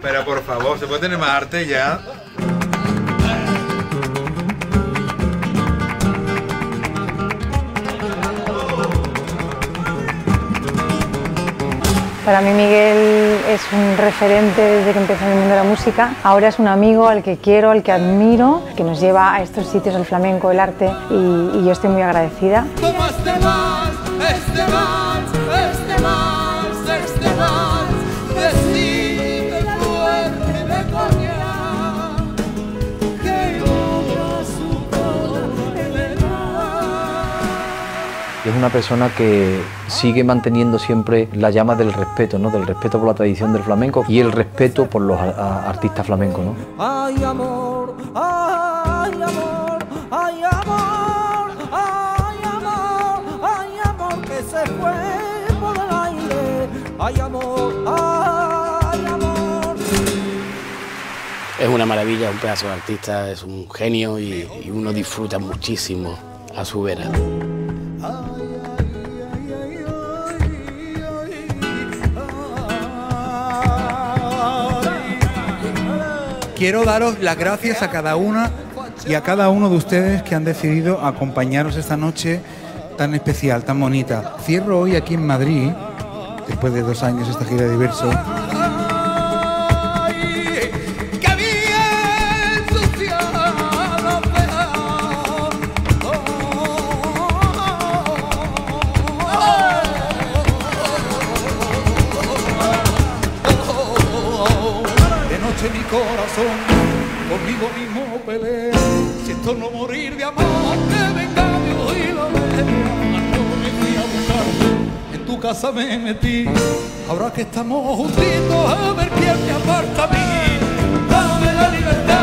Pero por favor, ¿se puede tener más arte ya? Para mí Miguel es un referente desde que empezó en el mundo de la música. Ahora es un amigo al que quiero, al que admiro, que nos lleva a estos sitios, el flamenco, el arte, y yo estoy muy agradecida. Es una persona que sigue manteniendo siempre la llama del respeto, ¿no? Del respeto por la tradición del flamenco y el respeto por los artistas flamencos, ¿no? Ay, amor, ay, amor, ay, amor, ay, amor, ay, amor, que se fue por el aire. Ay, amor, ay, amor. Es una maravilla, un pedazo de artista, es un genio y uno disfruta muchísimo a su vera. Quiero daros las gracias a cada una y a cada uno de ustedes que han decidido acompañaros esta noche tan especial, tan bonita. Cierro hoy aquí en Madrid, después de 2 años esta gira de Diverso. Mi corazón, conmigo mismo pelea, siento no morir de amor, que venga mi oído, me fui a buscarte, en tu casa me metí, ahora que estamos juntitos, a ver quién me aparta a mí, dame la libertad.